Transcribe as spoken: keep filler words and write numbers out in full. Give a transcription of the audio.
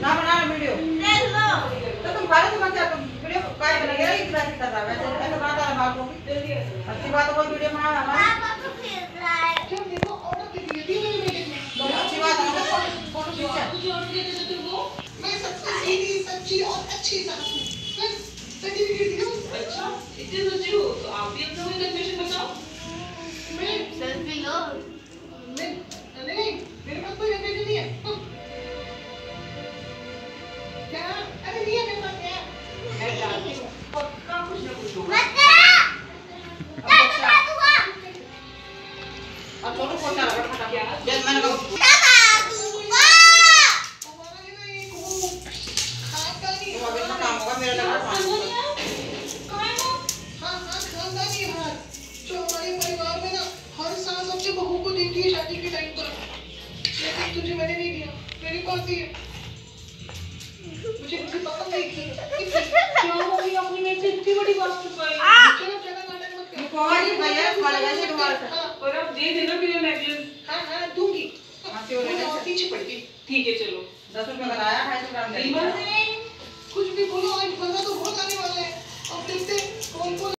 ना बना वीडियो देख लो तो तुम फालतू मत कर, तुम वीडियो काय बनाएगा ये क्लास कर रहा है वैसे ऐसे बनाता है बात को अच्छी बात है, कोई वीडियो बना हमारा पापा को खेल रहा है क्यों देखो ऑर्डर दे दिया थी मेरे बेटे ने बहुत अच्छी बात है, फोटो फोटो खींचा कुछ और दे दे तुमको मैं सबसे सीधी सच्ची और अच्छी सास हूं बस सर्टिफिकेट दियो। अच्छा इतने सच्ची हो तो आप भी अपना कोई कन्फेशन बताओ। मैं सेल्फी लो नहीं नहीं मेरे पास कोई कन्फेशन नहीं है। क्या अरे नहीं है मेरे पास क्या मैं जानती हूं पक्का कुछ ना कुछ होगा मत करा क्या बता दूंगा अब छोटू फोन चला रहा था क्या जब मैंने कहा बता दूंगा हमारा है ना ये को खानदानी वो अभी काम होगा मेरा लगा कहां है हां हां खानदानी हां जो हमारे परिवार में ना हर साल सबसे बहू को देती है शादी के टाइम पर, लेकिन तुझे मैंने नहीं दिया, मेरी कौन सी है मुझे मुझे पसंद नहीं की क्यों मम्मी अपनी मेरे से इतनी बड़ी बात कर पाई। चलो चलो नाटक मत कर कौन है भैया वाला वैसे तुम्हारा हां और अब दे देना फिर नेकलेस हां हां दूंगी हां से और पीछे पड़ गई ठीक है चलो दस रुपए लगाया ढाई सौ ग्राम कुछ भी बोलो आज बंदा तो बहुत आने वाला है अब देखते कौन कौन